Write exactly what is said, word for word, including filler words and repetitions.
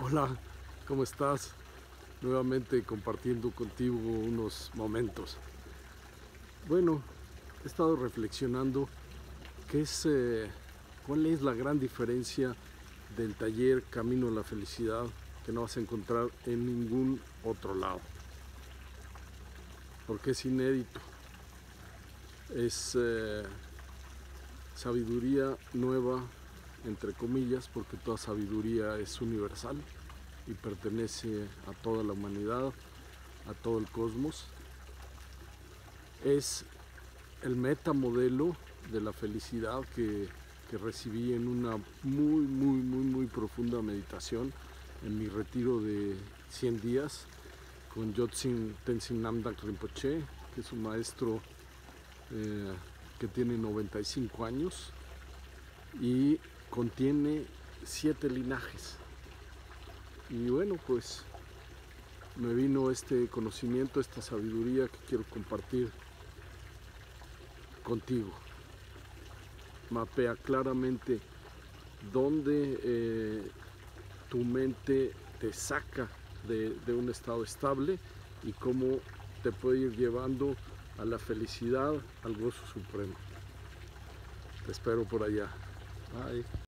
Hola, ¿cómo estás? Nuevamente compartiendo contigo unos momentos. Bueno, he estado reflexionando qué es, eh, cuál es la gran diferencia del taller Camino a la Felicidad que no vas a encontrar en ningún otro lado. Porque es inédito. Es eh, sabiduría nueva, entre comillas, porque toda sabiduría es universal y pertenece a toda la humanidad, a todo el cosmos. Es el metamodelo de la felicidad que, que recibí en una muy, muy, muy, muy profunda meditación en mi retiro de cien días con Yotsin Tenzin Namdak Rinpoche, que es un maestro eh, que tiene noventa y cinco años y contiene siete linajes. Y bueno, pues me vino este conocimiento, esta sabiduría que quiero compartir contigo. Mapea claramente dónde eh, tu mente te saca de, de un estado estable y cómo te puede ir llevando a la felicidad, al gozo supremo. Te espero por allá. Bye.